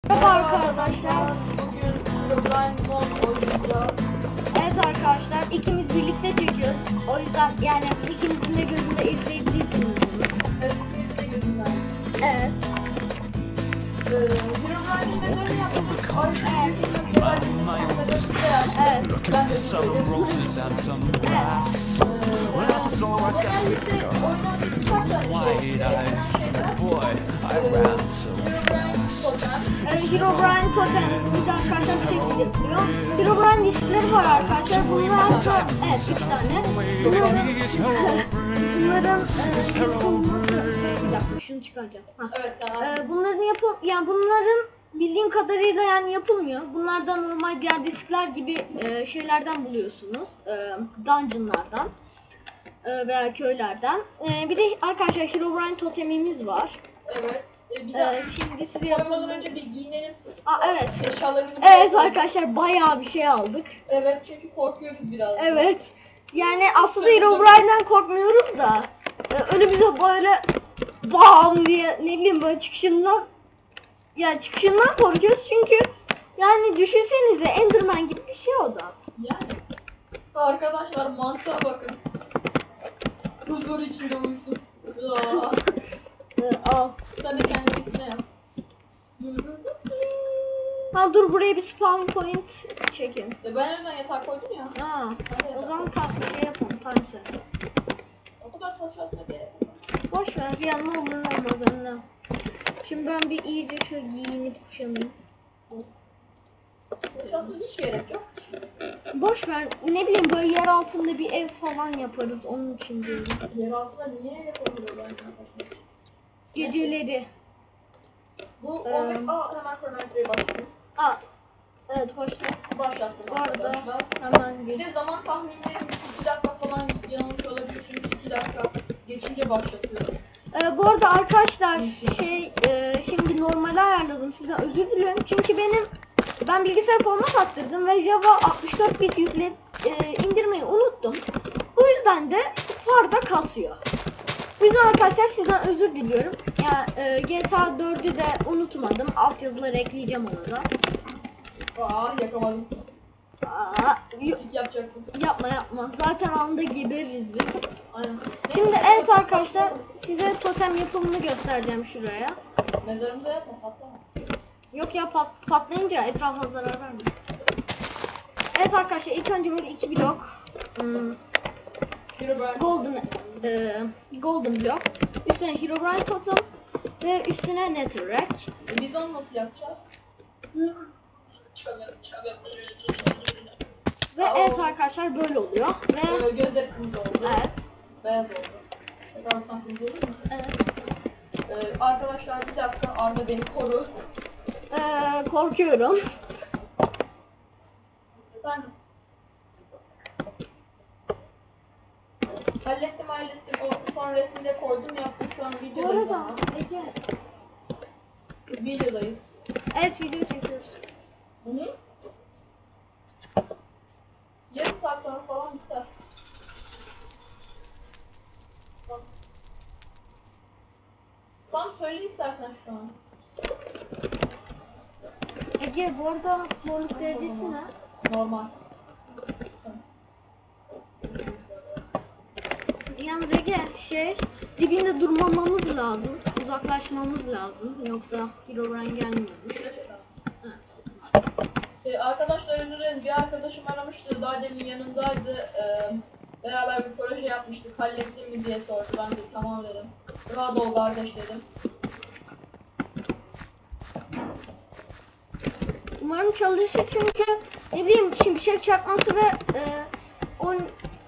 Merhaba arkadaşlar. Bugün Roblox oynayacağız. Evet arkadaşlar, ikimiz birlikte çekiyoruz. O yüzden yani ikimizin de gözünde izleyebilirsiniz bunu. Evet, biz de gözünden. Evet. Herobrine'in neden yaptık? Looking for some roses and some grass. When I saw a gasp wide eyes, boy, I ran so fast. Herobrine Totem bir de arkadaşlar bir şekilde yapılıyor. Herobrine diskleri var arkadaşlar. Bunlar da evet 3 tane. Bunların yapılması. Bir dakika şunu çıkaracağım. Evet, tamam. Bunların bildiğim kadarıyla yani yapılmıyor. Bunlar da normal diğer diskler gibi şeylerden buluyorsunuz. Dungeonlardan veya köylerden. Bir de arkadaşlar Herobrine totemimiz var. Evet. Bir de Şimdi size koymadan önce bir giyinelim. evet. Eşyalarımızı Evet arkadaşlar bayağı bir şey aldık. Evet, çünkü korkuyoruz biraz. Evet. Yani aslında Herobrine'den korkmuyoruz da önümüze böyle bam diye ne bileyim böyle çıkışından korkuyoruz çünkü yani düşünsenize Enderman gibi bir şey o da. Yani. Arkadaşlar mantığa bakın. Huzur içinde uyusun. Al. Sen de kendine yap. Ha dur buraya bir spawn point çekin. Ben hemen yatağa koydum ya. Ha. O zaman şey yapalım time set. O kadar konuşmasına gerek yok. Boş ver ya ne olur ne olmaz önüne. Şimdi ben bir iyice şöyle giyinip kuşanayım. Konuşmasına hiç gerek yok. Boş ver ne bileyim böyle yer altında bir ev falan yaparız onun için diyorum. Yer altında niye yapamıyor ben arkadaşlar? Geceleri. Bu hemen kronometreyi başladım. Evet hoşçakal. Başlattım Bu arada arkadaşlar. hemen Bir bir. de zaman tahminlerim 2 dakika falan yanılmış olabilir çünkü 2 dakika geçince başlatıyorum. Bu arada arkadaşlar şimdi normali ayarladım sizden özür diliyorum çünkü ben bilgisayar format attırdım ve Java 64 bit indirmeyi unuttum. Bu yüzden de farda kasıyor. Bu yüzden arkadaşlar sizden özür diliyorum. Yani GTA 4'ü de unutmadım. Altyazıları ekleyeceğim ona da. Yakamadım. Yapacaktım. Yapma. Zaten anda gebeririz biz. Aynen. Şimdi evet arkadaşlar size totem yapımını göstereceğim şuraya. Mezarımıza yapma, patlama. Yok ya patlayınca etrafa zarar vermiyor. Evet arkadaşlar ilk önce böyle 2 blok golden blok, üstüne Herobrine totem ve üstüne netherrack. Biz onu nasıl yapacağız? Çıkamıyorum. Ve evet arkadaşlar böyle oluyor ve Gözleri kırmızı oldu. evet. Beyaz oldu. Tekrar kırmızı olur mu? Evet. Arkadaşlar bir dakika, Arda beni koru. Korkuyorum. Ben hallettim. O son resimde koydum, yaptım. Şu an Bu videodayız arada ama. Ege. Videodayız. Evet video çekiyoruz. Hı? Yarım saat sonra falan biter. Tamam söyle istersen şu an. Ege bu arada morluk derecesi ne? Normal. Yalnız Ege dibinde durmamamız lazım. Uzaklaşmamız lazım. Yoksa Herobrine gelmiyormuş. Evet. Arkadaşlar özür dilerim. Bir arkadaşım aramıştı. Daha demin yanımdaydı. Beraber bir proje yapmıştık. Hallettin mi diye sordu. Ben de tamam dedim. Rahat ol kardeş dedim. Umarım çalışır çünkü ne bileyim şimşek çakması ve onun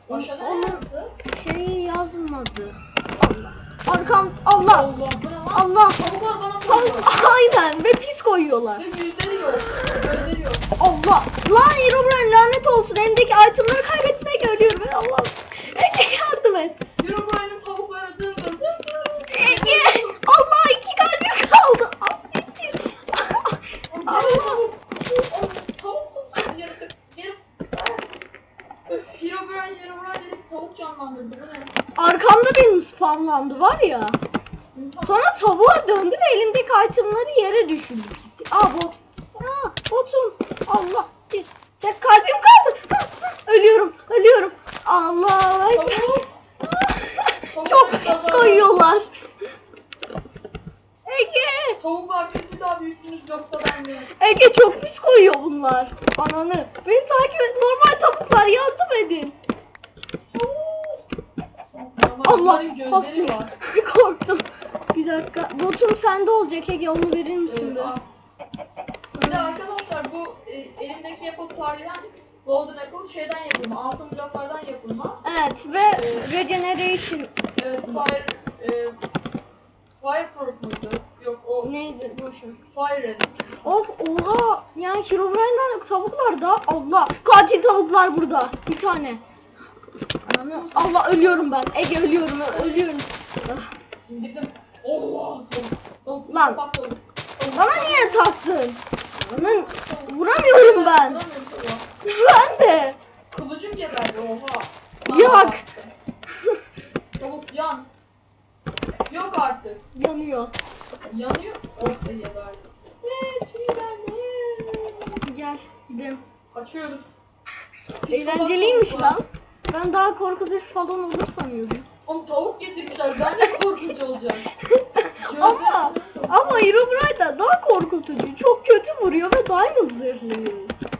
şeyi yazmadı. Arkam Allah. Tavuklar bana vurdu. Aynen ve pis koyuyorlar. Ve yüzleri yok. Gözleri yok. Allah. Lan Herobrine lanet olsun. Elimdeki itemları kaybetmeye geliyorum. Allah. Ege yardım et. Herobrine'in tavukları dırdı. Ege. Allah 2 kalbim kaldı. Asiktir. Allah. Tavuk yaratık. Herobrine dedik, tavuk canlandırdı. Bu ne? Arkamda benim spamlandı var ya. Sonra tavuğa döndü ve elimdeki itemları yere düşürdü pislik. Aa bot. Aa botum. Allah. Bir tek kalbim kaldı. Ölüyorum. Ölüyorum. Allah. Tavuk. Çok pis koyuyorlar. Ege. Tavuklar siz bir daha büyüttünüz yoksa ben de. Ege çok pis koyuyor bunlar. Ananı. Beni takip et. Normal tavuklar yardım edin. Allah. Onların gözleri Bastım. var. Korktum. Bir dakika. Botum sende olacak Ege. Onu verir misin be? Al. Bir de arkadaşlar bu elimdeki Apple tarihen Golden Apple şeyden yapılma, altın bloklardan yapılma. Evet ve regeneration Evet, Fireproof muydu? Yok o neydi? Boşver. Fire Red. Of oha. Yani Herobrine'den tavuklar da Allah. Katil tavuklar burada. Bir tane. Ananı. Allah ölüyorum ben. Ege ölüyorum. Ölüyorum. Ah. İndirdim. Allah! Tavuk. Lan. Kapak tavuk. Tavuk. Bana niye taktın? Anın. Vuramıyorum ben. Vuramıyorum tavuğa. Ben de. Kılıcım geberdi oha. Yak. Tavuk yan. Yok artık. Yanıyor. Yanıyor. Oh da geberdi. Gel gidelim. Kaçıyoruz. Eğlenceliymiş lan. Ben daha korkutucu falan olur sanıyordum. Oğlum tavuk getirmişler. Ben de korkunç olacak. Ama Herobrine'den daha korkutucu. Çok kötü vuruyor ve diamond zırhlıyor.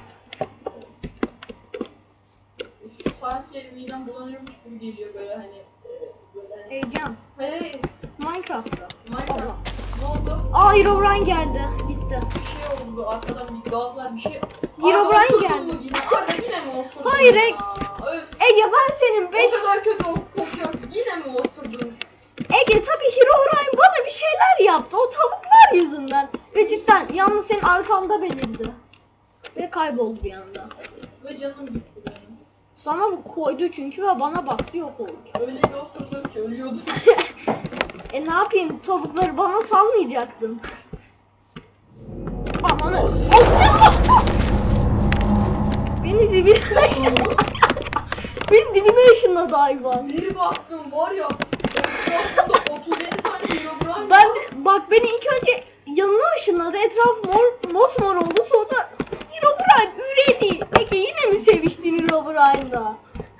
Sanki midem bulanıyormuş gibi geliyor böyle hani. Böyle hani. Egen. Hey, Minecraft'ta. Minecraft. Allah. Ne oldu? Aa Herobrine geldi. Gitti. Bir şey oldu. Arkadan bir gazlar bir şey. Herobrine Arda, osurdun geldi. mu Yine? Arda yine mi osurdun? Hayır, ya? Öf. Ege ben senin 5... O kadar kötü kokuyor. Yine mi osurdun? Ege tabii Herobrine bana bir şeyler yaptı. O tavuklar yüzünden. Ve cidden yalnız senin arkanda belirdi. Ve kayboldu bir anda. Ve canım gitti benim. Sana bu koydu çünkü ve bana baktı yok oldu. Öyle bir osurdum ki ölüyordum. Ne yapayım tavukları bana salmayacaktın. Aman Beni dibine ışınladı. Beni dibine ışınladı hayvan. Bir baktım var ya. Etrafında 37 tane Herobrine. Ben bak beni ilk önce yanına ışınladı. Etraf mosmor oldu. Sonra Herobrine üredi. Ege yine mi seviştin Herobrine'da?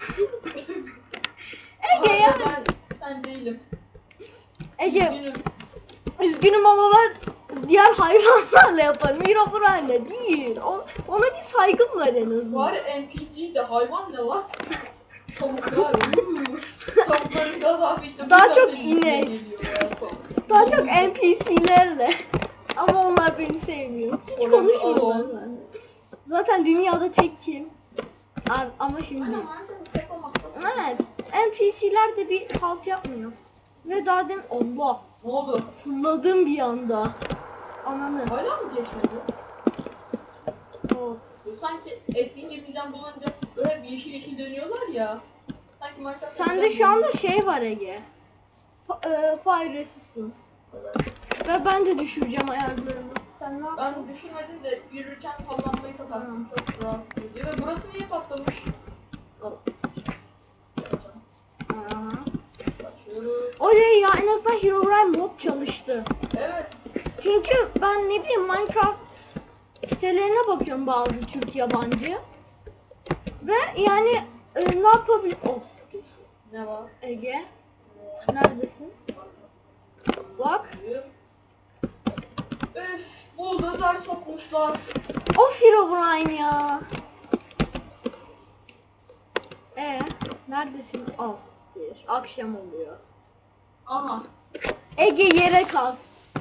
Ege ya. Sen değilim. Ege Üzgünüm. üzgünüm ama ben diğer hayvanlarla yaparım. Herobrine'le değil. Ona bir saygım var en azından. Var NPC de hayvan ne lan? Tavuklar. Tavukların gazabı işte. Daha bu çok kadar inek. geliyor ya. Daha çok NPC'lerle. Ama onlar beni sevmiyor. Hiç Orada konuşmuyorlar adam. benimle. Zaten dünyada tekim. Ama şimdi. Evet. NPC'ler de bir halt yapmıyor. Ve daha demin Allah. Ne oldu? Fırladım bir anda. Ananı. Hala mı geçmedi? Oh. Sanki ekleyince midem bulanınca böyle bir yeşil dönüyorlar ya. Sanki Minecraft'ta Sende şu anda şey var Ege. Fire resistance. Evet. Ve ben de düşüreceğim ayarlarını. Sen ne yaptın? Ben düşünmedim de yürürken sallanmayı kapattım. Çok rahat ediyor. Ve burası niye patlamış? Aha. Kaçıyoruz. Oley ya en azından Herobrine mod çalıştı. Evet. Çünkü ben ne bileyim Minecraft sitelerine bakıyorum bazı Türk yabancı. Ve yani ne yapabilir? Of. Ne var? Ege. Neredesin? Bak. Öf. Buldozer sokmuşlar. Of Herobrine ya. Neredesin? Astir. Akşam oluyor. Aha. Ege yere kas.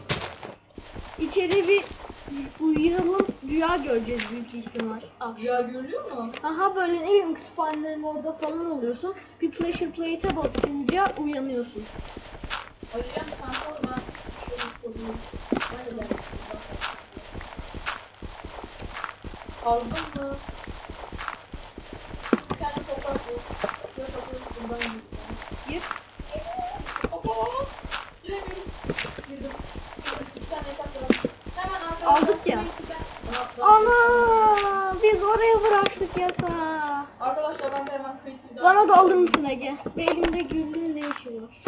İçeri bir uyuyalım. Rüya göreceğiz büyük ihtimal. Akşam. Rüya görülüyor mu? Aha böyle ne bileyim kütüphanelerin orada falan oluyorsun. Bir pleasure plate'e basınca uyanıyorsun. Hadi gel sen sor ben. Şöyle sorayım. Nerede? Aldın mı? Bir tane toprak bul. Şöyle toprak bundan gideceğim. Gir. Hoppa! Giremiyorum. Girdim. İki tane yatak var. Hemen arkadaşlar. Aldık ya. Ben- Ana biz oraya bıraktık yatağı. Arkadaşlar ben de hemen kritiği Bana da alır mısın Ege? Ve elimde güldüğün ne işi var?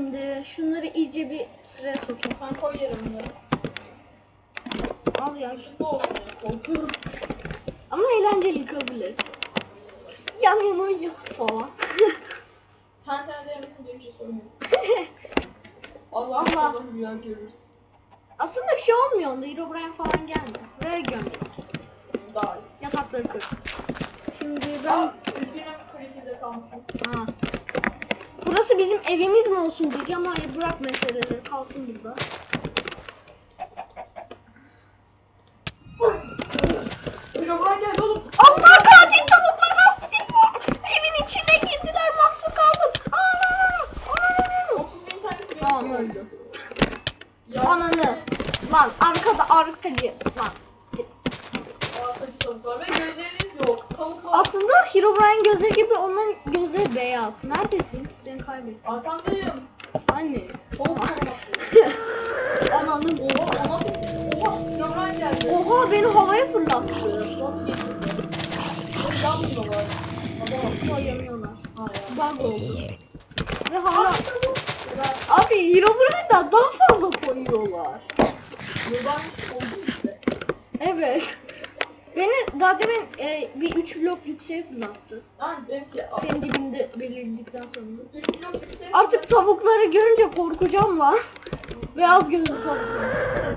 Şimdi şunları iyice bir sıraya sokayım. Sen koy yerim bunları. Al ya. Işıklı olsun ya, korkuyorum. Ama eğlenceli, kabul et. Yan yana uyuyor falan. Sen der misin diye bir şey sormuyorum. Allah Allah. Allah rüya görürüz. Aslında bir şey olmuyor onda. Herobrine falan gelmiyor. Ve gömdük. Daha iyi. Yatakları kır. Şimdi ben... Aa, üzgünüm kritikte kalmışım. Ha. Burası bizim evimiz mi olsun diyeceğim. Hayır, bırak meseleleri, kalsın burada. Herobrine geldi oğlum. Allah, katil tavuklar bastı. Evin içine girdiler, mahsur kaldım. Aa! 30.000 tanesi benim. Tamam, öldü. Ya, Ananı. Lan arkacı. Lan. Arkadaki tavuklar ve gözleriniz yok. Tavuklar. Aslında Herobrine gözleri gibi, onların gözleri beyaz. Neredesin? Seni kaybettim. Arkandayım. Anne. Tavuk tavuk. Ananı. Oha ana sesi. Oha Herobrine geldi. Oha, beni havaya fırlattı. Nasıl geçirdi? Ne yapmıyorlar? Baba. Yanıyorlar. Ha ya. Bug oldu. Ve hala... Abi Herobrine'den daha fazla koyuyorlar. Herobrine oldu işte. Evet. Beni daha demin bir 3 blok yükseğe fırlattı. Yani benimki Senin dibinde belirledikten sonra. 3 blok yüksek. Artık tavukları görünce korkacağım lan. Beyaz gözlü tavuklar.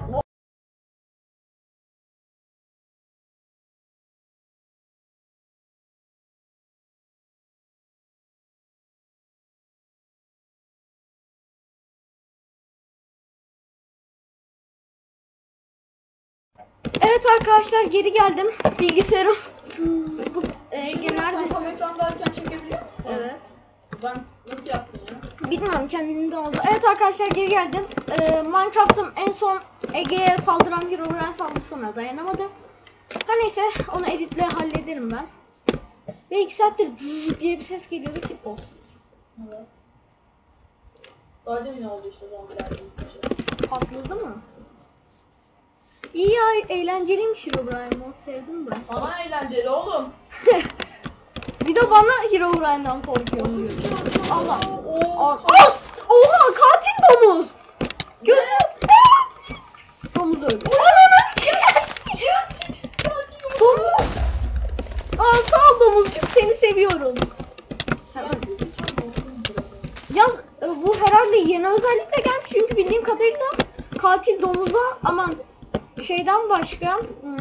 Evet arkadaşlar, geri geldim. Bilgisayarım. Neredesin? Tam ekrandayken çekebiliyor musun? Evet. Ben nasıl yaptım ya? Bilmiyorum, kendiliğinden oldu. Evet arkadaşlar, geri geldim. Minecraft'ım en son Ege'ye saldıran Herobrine saldırısına dayanamadı. Her neyse, onu editle hallederim ben. Ve 2 saattir zzz diye bir ses geliyordu ki post. Evet. Daha demin oldu işte zombiler gibi bir şey. Patladı mı? İyi ya, eğlenceliymiş Herobrine mod, sevdim ben. Bana eğlenceli oğlum. Bir de bana Herobrine'den korkuyorum diyor. Allah. Oo. Oha, katil domuz. Gözü. Domuz öldü. Domuz. Aa, sağ ol domuzcuk, seni seviyorum. Ya bu herhalde yeni özellikle gelmiş, çünkü bildiğim kadarıyla katil domuzda aman şeyden başka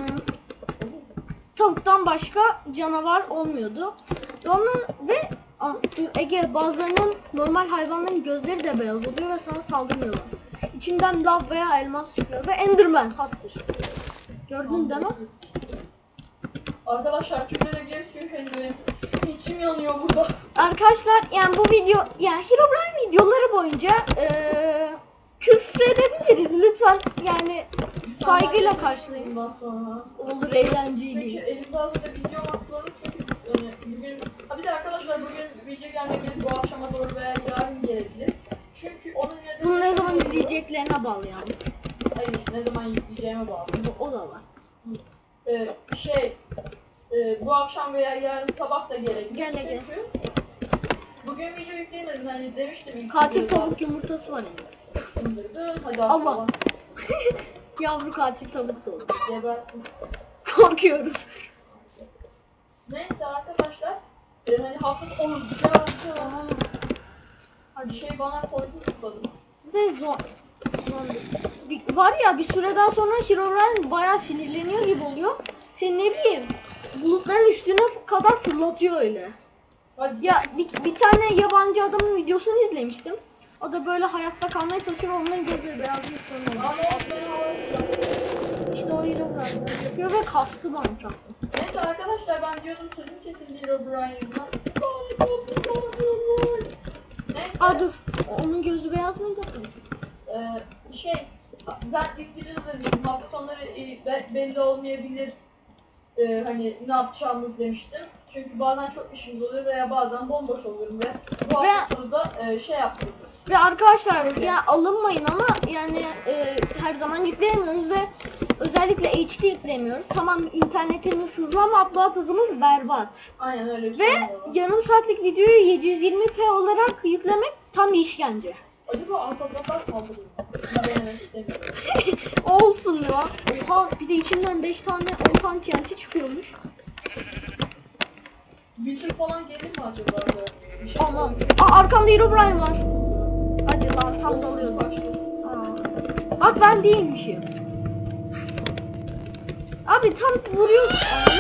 tavuktan başka canavar olmuyordu. Ve onun ve Ege, bazılarının normal hayvanların gözleri de beyaz oluyor ve sana saldırmıyorlar. İçinden lav veya elmas çıkıyor ve Enderman hastır. Gördün değil mi? Arkadaşlar küfredebiliriz çünkü benim içim yanıyor burada. Arkadaşlar, yani bu video, yani Herobrine videoları boyunca küfredebiliriz lütfen, yani saygıyla karşılayın. Bundan sonra. Olur, eğlenceli. Çünkü elimde hazırda video atlarım çünkü bugün... Ha bir de arkadaşlar bugün video gelmeyebilir, bu akşama doğru veya yarın gelebilir. Çünkü onun nedeni... Bunu ne zaman izleyeceklerine bağlı yalnız. Hayır, ne zaman yükleyeceğime bağlı. O da var. Bu akşam veya yarın sabah da gelebilir. Gel. Çünkü bugün video yükleyemedim, hani demiştim. ilk Katil videoda tavuk yumurtası var elinde. indirdi. Hadi Allah. Allah. Yavru katil tavuk da olur. Gebersin. Korkuyoruz. Neyse arkadaşlar, hani hafta sonu bir şey bana koydu tutmadım. Ve var ya, bir süreden sonra Herobrine bayağı sinirleniyor gibi oluyor. Sen ne bileyim, bulutların üstüne kadar fırlatıyor öyle. Hadi Ya bir tane yabancı adamın videosunu izlemiştim. O da böyle hayatta kalmaya çalışıyor, onların gözleri beyaz bir sorun ama oluyor. İşte o Herobrine yapıyor ve kastı Minecraft'ı. neyse arkadaşlar, ben diyordum sözüm kesildi Herobrine yüzünden. Neyse. Aa dur, onun gözü beyaz mıydı? Ben ilk videoda da demiştim, hafta sonları belli olmayabilir, hani ne yapacağımız demiştim. Çünkü bazen çok işimiz oluyor veya bazen bomboş oluyorum ve bu hafta sonu da yaptım. Ve arkadaşlar, ya alınmayın ama yani her zaman yükleyemiyoruz ve özellikle HD yükleyemiyoruz. Tamam, internetimiz hızlı ama upload hızımız berbat. Aynen öyle bir Ve şey oluyor. yarım saatlik videoyu 720p olarak yüklemek tam bir işkence. Acaba alfabetler saldırıyor mu? Bunu denemek istemiyorum. Olsun ya. Oha bir de içinden 5 tane 10 tane TNT çıkıyormuş. Witcher falan gelir mi acaba böyle? Bir şey Aman. Aa arkamda Herobrine var. Hadi lan tam dalıyor bak. Bak ben değilmişim. Abi tam vuruyor.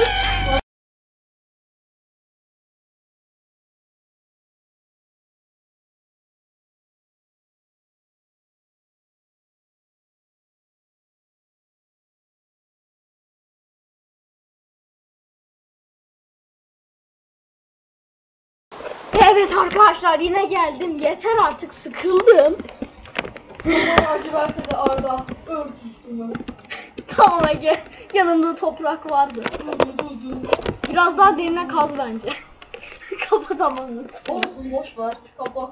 Evet arkadaşlar yine geldim. Yeter artık sıkıldım. Ama acı verse de Arda ört üstümü. Tamam Ege. Yanımda toprak vardı. Biraz daha derine kaz bence. Kapatamam. Olsun boş ver. Kapa.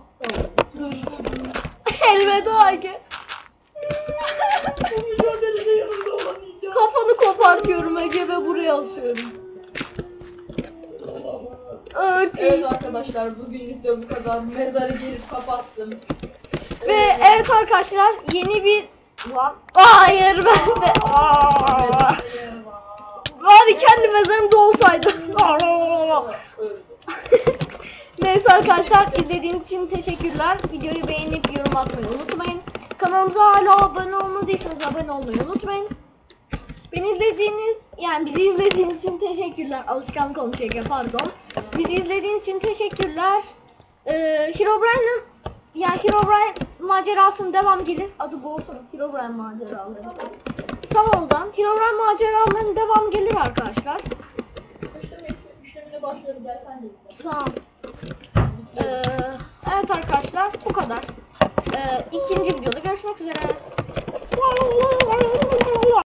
Elveda Ege. Bu mücadelede yanımda olamayacağım. Kafanı kopartıyorum Ege ve buraya asıyorum. Evet arkadaşlar bugünlük de bu kadar. Mezarı gelip kapattım. Ve evet arkadaşlar yeni bir... Lan. Hayır ben de... Bari kendi mezarımda olsaydı. Öldü. Neyse arkadaşlar izlediğiniz için teşekkürler. Videoyu beğenip yorum atmayı unutmayın. Kanalımıza hala abone olmadıysanız abone olmayı unutmayın. Bizi izlediğiniz için teşekkürler. Alışkanlık olmuş Ege pardon. Bizi izlediğiniz için teşekkürler. Herobrine macerasının devam gelir. Adı bu olsun. Herobrine maceraları. Tamam o zaman. Herobrine maceralarının devam gelir arkadaşlar. Sıkıştırma işlemine başlıyorum dersen de izle. Tamam. Evet arkadaşlar bu kadar. İkinci videoda görüşmek üzere.